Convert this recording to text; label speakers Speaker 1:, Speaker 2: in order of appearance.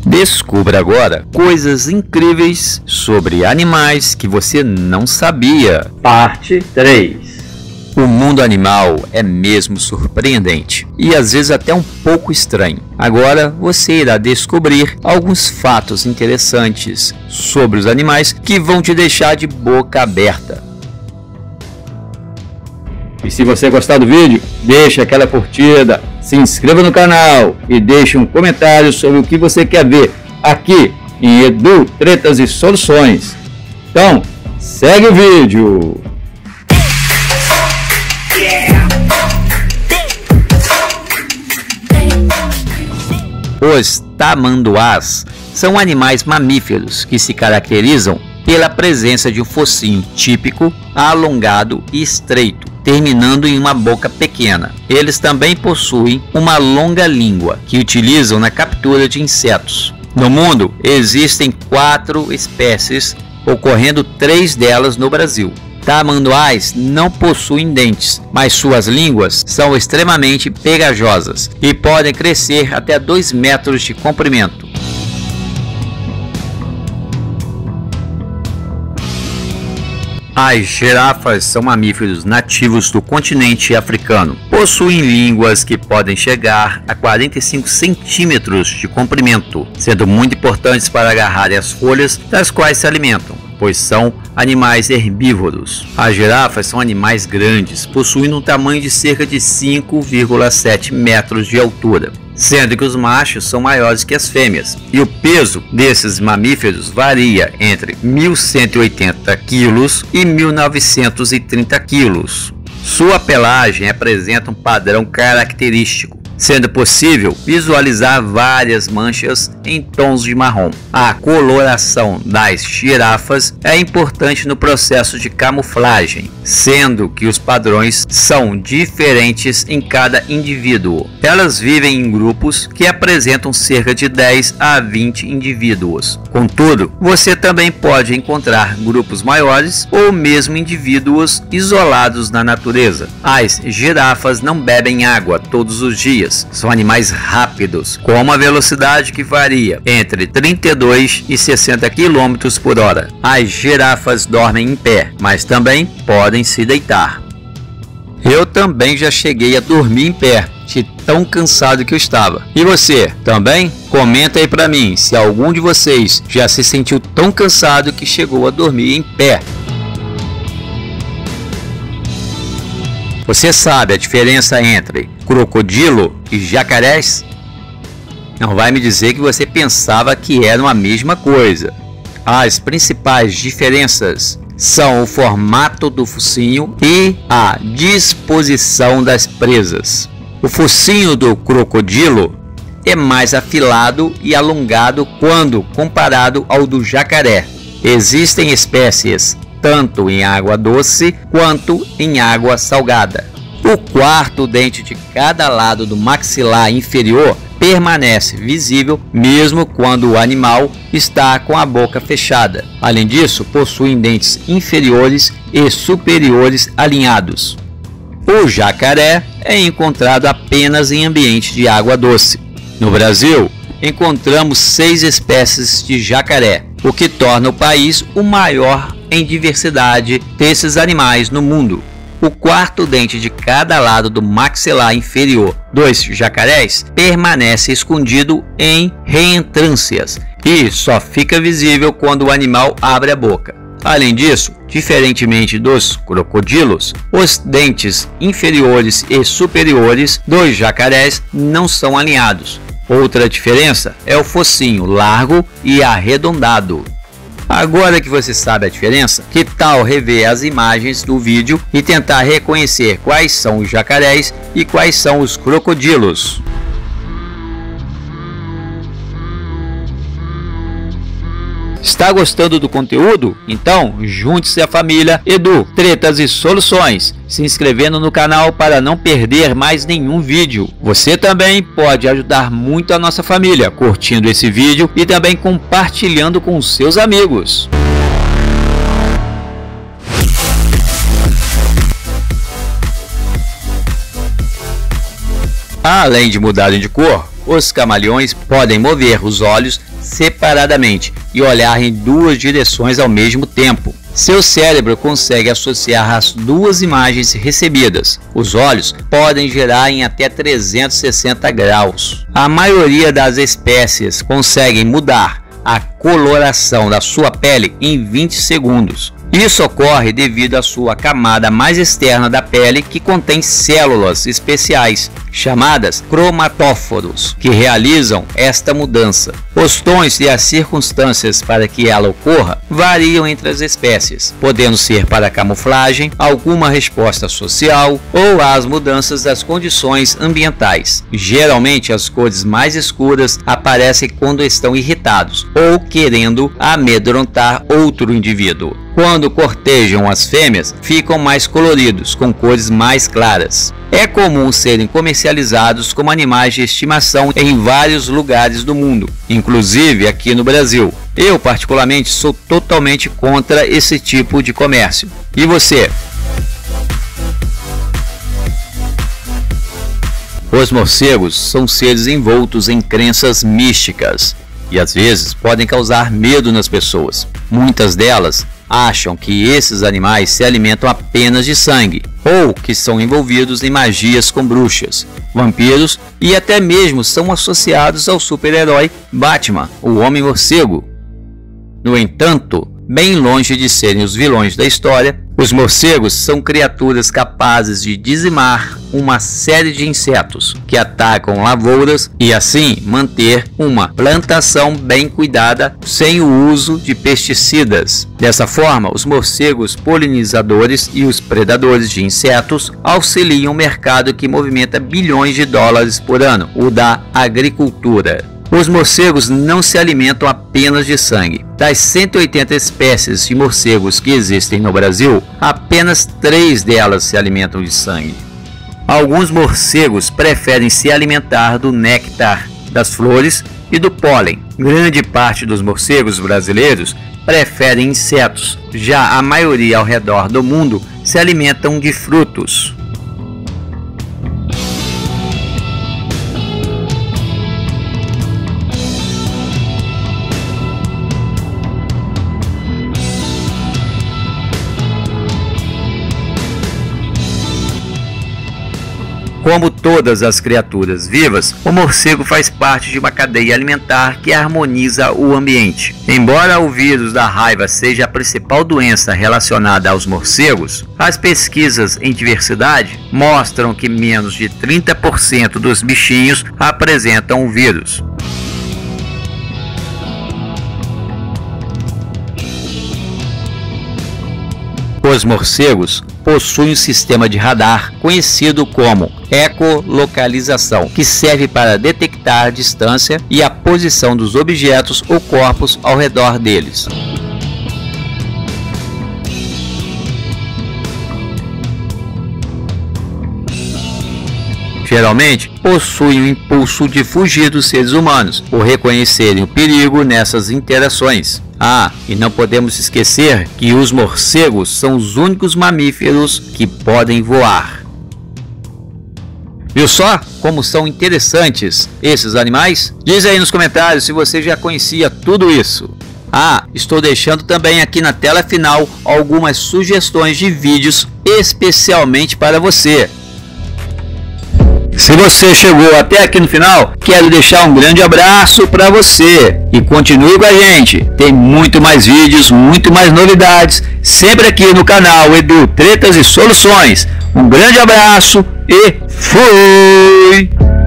Speaker 1: Descubra agora coisas incríveis sobre animais que você não sabia.
Speaker 2: Parte 3.
Speaker 1: O mundo animal é mesmo surpreendente e às vezes até um pouco estranho. Agora você irá descobrir alguns fatos interessantes sobre os animais que vão te deixar de boca aberta.
Speaker 2: E se você gostar do vídeo, deixe aquela curtida, se inscreva no canal e deixe um comentário sobre o que você quer ver aqui em Edu Tretas e Soluções. Então, segue o vídeo!
Speaker 1: Os tamanduás são animais mamíferos que se caracterizam pela presença de um focinho típico, alongado e estreito, terminando em uma boca pequena. Eles também possuem uma longa língua que utilizam na captura de insetos. No mundo existem 4 espécies, ocorrendo 3 delas no Brasil. Tamanduás não possuem dentes, mas suas línguas são extremamente pegajosas e podem crescer até 2 metros de comprimento. As girafas são mamíferos nativos do continente africano. Possuem línguas que podem chegar a 45 centímetros de comprimento, sendo muito importantes para agarrarem as folhas das quais se alimentam, pois são animais herbívoros. As girafas são animais grandes, possuindo um tamanho de cerca de 5,7 metros de altura, sendo que os machos são maiores que as fêmeas, e o peso desses mamíferos varia entre 1.180 kg e 1.930 kg. Sua pelagem apresenta um padrão característico, sendo possível visualizar várias manchas em tons de marrom. A coloração das girafas é importante no processo de camuflagem, sendo que os padrões são diferentes em cada indivíduo. Elas vivem em grupos que apresentam cerca de 10 a 20 indivíduos. Contudo, você também pode encontrar grupos maiores ou mesmo indivíduos isolados na natureza. As girafas não bebem água todos os dias. São animais rápidos, com uma velocidade que varia entre 32 e 60 km por hora. As girafas dormem em pé, mas também podem se deitar. Eu também já cheguei a dormir em pé, de tão cansado que eu estava. E você, também? Comenta aí pra mim se algum de vocês já se sentiu tão cansado que chegou a dormir em pé. Você sabe a diferença entre crocodilo e jacarés? Não vai me dizer que você pensava que eram a mesma coisa. As principais diferenças são o formato do focinho e a disposição das presas. O focinho do crocodilo é mais afilado e alongado quando comparado ao do jacaré. Existem espécies tanto em água doce quanto em água salgada. O quarto dente de cada lado do maxilar inferior permanece visível mesmo quando o animal está com a boca fechada. Além disso, possuem dentes inferiores e superiores alinhados. O jacaré é encontrado apenas em ambiente de água doce. No Brasil, encontramos 6 espécies de jacaré, o que torna o país o maior em diversidade desses animais no mundo. O quarto dente de cada lado do maxilar inferior dos jacarés permanece escondido em reentrâncias e só fica visível quando o animal abre a boca. Além disso, diferentemente dos crocodilos, os dentes inferiores e superiores dos jacarés não são alinhados. Outra diferença é o focinho largo e arredondado. Agora que você sabe a diferença, que tal rever as imagens do vídeo e tentar reconhecer quais são os jacarés e quais são os crocodilos? Está gostando do conteúdo? Então junte-se à família Edu Tretas e Soluções, se inscrevendo no canal para não perder mais nenhum vídeo. Você também pode ajudar muito a nossa família curtindo esse vídeo e também compartilhando com seus amigos. Além de mudarem de cor, Os camaleões podem mover os olhos separadamente e olhar em duas direções ao mesmo tempo. Seu cérebro consegue associar as duas imagens recebidas. Os olhos podem girar em até 360 graus. A maioria das espécies conseguem mudar a coloração da sua pele em 20 segundos. Isso ocorre devido à sua camada mais externa da pele, que contém células especiais, chamadas cromatóforos, que realizam esta mudança. Os tons e as circunstâncias para que ela ocorra variam entre as espécies, podendo ser para camuflagem, alguma resposta social ou as mudanças das condições ambientais. Geralmente, as cores mais escuras aparecem quando estão irritados ou querendo amedrontar outro indivíduo. Quando cortejam as fêmeas, ficam mais coloridos, com cores mais claras. É comum serem comercializados como animais de estimação em vários lugares do mundo, inclusive aqui no Brasil. Eu, particularmente, sou totalmente contra esse tipo de comércio. E você? Os morcegos são seres envoltos em crenças místicas e às vezes podem causar medo nas pessoas. Muitas delas acham que esses animais se alimentam apenas de sangue, ou que são envolvidos em magias com bruxas, vampiros e até mesmo são associados ao super-herói Batman, o Homem-Morcego. No entanto, bem longe de serem os vilões da história, os morcegos são criaturas capazes de dizimar uma série de insetos que atacam lavouras e assim manter uma plantação bem cuidada sem o uso de pesticidas. Dessa forma, os morcegos polinizadores e os predadores de insetos auxiliam o mercado que movimenta bilhões de dólares por ano, o da agricultura. Os morcegos não se alimentam apenas de sangue. Das 180 espécies de morcegos que existem no Brasil, apenas 3 delas se alimentam de sangue. Alguns morcegos preferem se alimentar do néctar das flores e do pólen. Grande parte dos morcegos brasileiros preferem insetos, já a maioria ao redor do mundo se alimentam de frutos. Como todas as criaturas vivas, o morcego faz parte de uma cadeia alimentar que harmoniza o ambiente. Embora o vírus da raiva seja a principal doença relacionada aos morcegos, as pesquisas em diversidade mostram que menos de 30% dos bichinhos apresentam o vírus. Os morcegos possuem um sistema de radar conhecido como ecolocalização, que serve para detectar a distância e a posição dos objetos ou corpos ao redor deles. Geralmente possuem o impulso de fugir dos seres humanos, por reconhecerem o perigo nessas interações. E não podemos esquecer que os morcegos são os únicos mamíferos que podem voar. Viu só como são interessantes esses animais? Diz aí nos comentários se você já conhecia tudo isso. Estou deixando também aqui na tela final algumas sugestões de vídeos especialmente para você. Se você chegou até aqui no final, quero deixar um grande abraço para você e continue com a gente. Tem muito mais vídeos, muito mais novidades, sempre aqui no canal Edu Tretas e Soluções. Um grande abraço e fui!